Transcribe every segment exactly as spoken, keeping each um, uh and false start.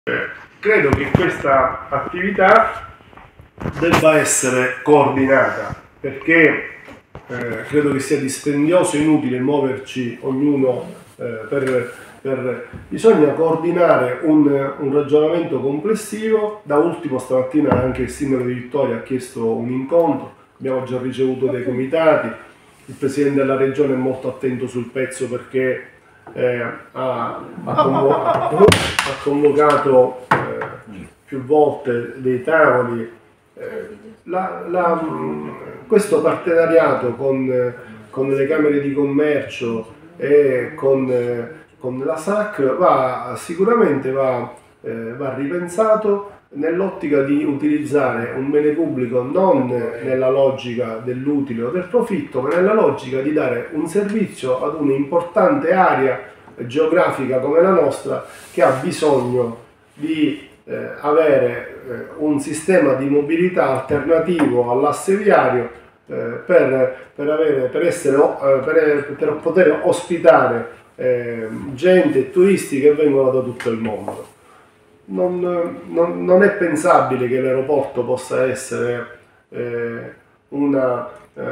Credo che questa attività debba essere coordinata, perché eh, credo che sia dispendioso e inutile muoverci ognuno eh, per, per... Bisogna coordinare un, un ragionamento complessivo. Da ultimo stamattina anche il sindaco di Vittoria ha chiesto un incontro, abbiamo già ricevuto dei comitati, il presidente della regione è molto attento sul pezzo perché eh, ha, ha, convo ha convocato eh, più volte dei tavoli. Eh, la, la, questo partenariato con, con le camere di commercio e con, con la S A C va, sicuramente va, eh, va ripensato nell'ottica di utilizzare un bene pubblico non nella logica dell'utile o del profitto, ma nella logica di dare un servizio ad un'importante area geografica come la nostra, che ha bisogno di eh, avere eh, un sistema di mobilità alternativo all'asse viario eh, per, per, avere, per, essere, eh, per, per poter ospitare eh, gente e turisti che vengono da tutto il mondo. Non, non, non è pensabile che l'aeroporto possa essere eh, una, eh,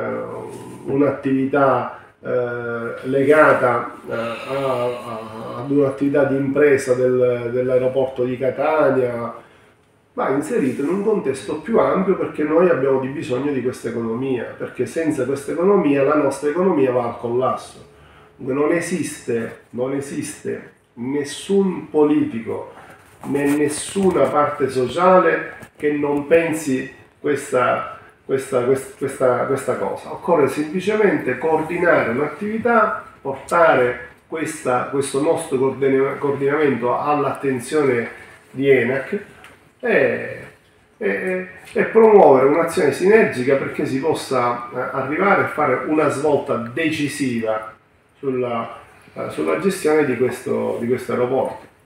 un'attività eh, legata eh, a, a, ad un'attività di impresa del, dell'aeroporto di Catania, ma inserito in un contesto più ampio, perché noi abbiamo di bisogno di questa economia, perché senza questa economia la nostra economia va al collasso. Non esiste, non esiste nessun politico né nessuna parte sociale che non pensi questa, questa, questa, questa cosa. Occorre semplicemente coordinare un'attività, portare questa, questo nostro coordinamento all'attenzione di ENAC e, e, e promuovere un'azione sinergica perché si possa arrivare a fare una svolta decisiva sulla, sulla gestione di questo, di questo aeroporto.